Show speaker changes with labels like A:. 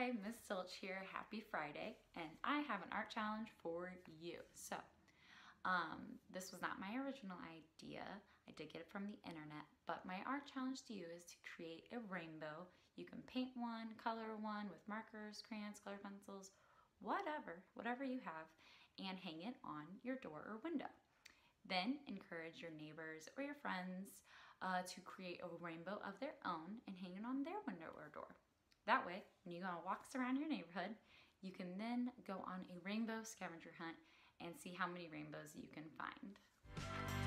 A: Hi, Miss Silch here. Happy Friday, and I have an art challenge for you. So, this was not my original idea. I did get it from the internet, but my art challenge to you is to create a rainbow. You can paint one, color one with markers, crayons, color pencils, whatever you have, and hang it on your door or window. Then encourage your neighbors or your friends to create a rainbow of their own and hang it on their window or door. That way, when you go on walks around your neighborhood, you can then go on a rainbow scavenger hunt and see how many rainbows you can find.